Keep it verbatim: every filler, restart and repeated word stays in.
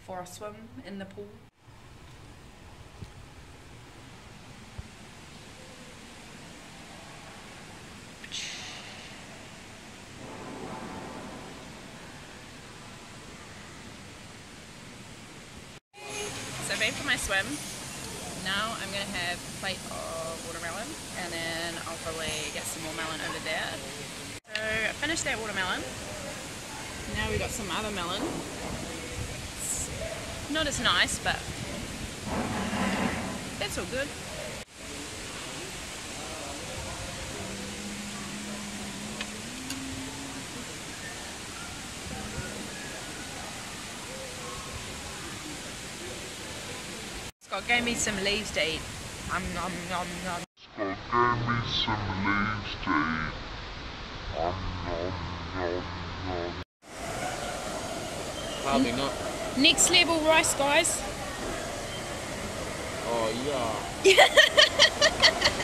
for a swim in the pool. So I've been for my swim. Now I'm going to have a plate of watermelon, and then I'll probably get some more melon over there. So I finished that watermelon. Now we've got some other melon. It's not as nice, but that's all good. Scott gave me some leaves to eat. Um, nom, nom, nom. Scott gave me some leaves to eat. Um, nom, nom, nom. Probably not. Next level rice, guys. Oh, yeah.